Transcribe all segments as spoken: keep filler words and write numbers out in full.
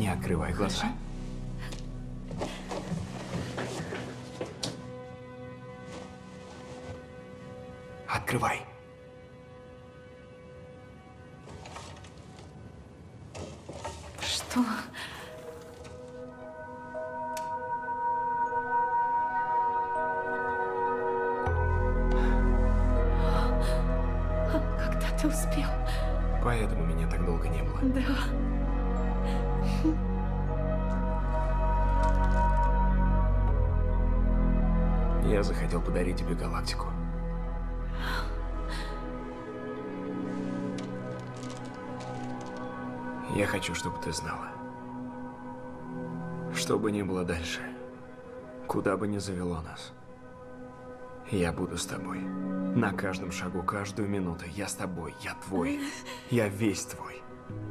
Не открывай глаза. Хорошо. Открывай. Что? Когда ты успел? Поэтому меня так долго не было. Да. Я захотел подарить тебе галактику. Я хочу, чтобы ты знала. Что бы ни было дальше, куда бы ни завело нас, я буду с тобой. На каждом шагу, каждую минуту. Я с тобой, я твой. Я весь твой.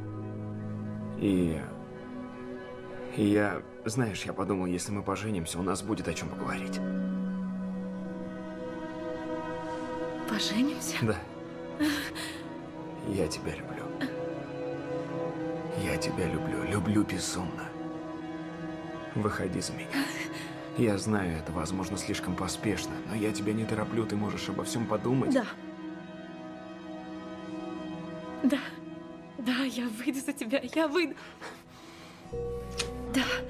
И... и я... Знаешь, я подумал, если мы поженимся, у нас будет о чем поговорить. Поженимся? Да. Я тебя люблю. Я тебя люблю. Люблю безумно. Выходи за меня. Я знаю, это, возможно, слишком поспешно, но я тебя не тороплю, ты можешь обо всем подумать. Да. Да. Да, я выйду за тебя. Я выйду. Да.